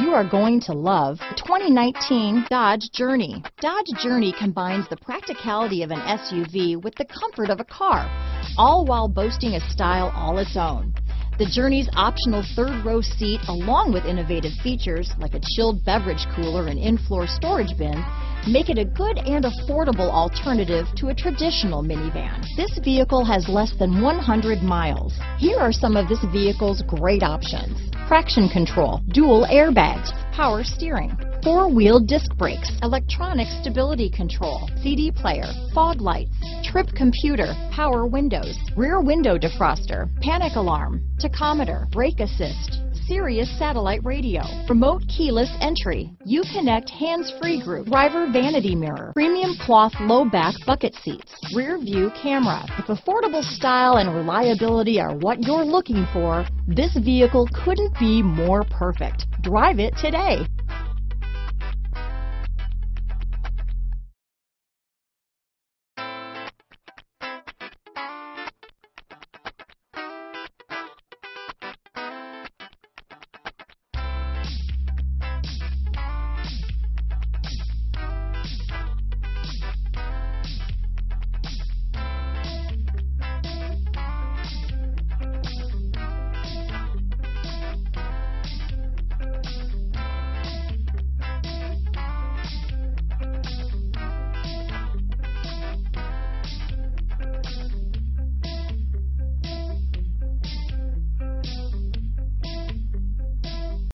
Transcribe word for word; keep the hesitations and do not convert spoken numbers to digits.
you are going to love the twenty nineteen Dodge Journey. Dodge Journey combines the practicality of an S U V with the comfort of a car, all while boasting a style all its own. The Journey's optional third row seat, along with innovative features like a chilled beverage cooler and in-floor storage bin, make it a good and affordable alternative to a traditional minivan. This vehicle has less than one hundred miles. Here are some of this vehicle's great options: traction control, dual airbags, power steering, four-wheel disc brakes, electronic stability control, C D player, fog lights, trip computer, power windows, rear window defroster, panic alarm, tachometer, brake assist, Sirius satellite radio, remote keyless entry, Uconnect hands-free group, driver vanity mirror, premium cloth low back bucket seats, rear view camera. If affordable style and reliability are what you're looking for, this vehicle couldn't be more perfect. Drive it today.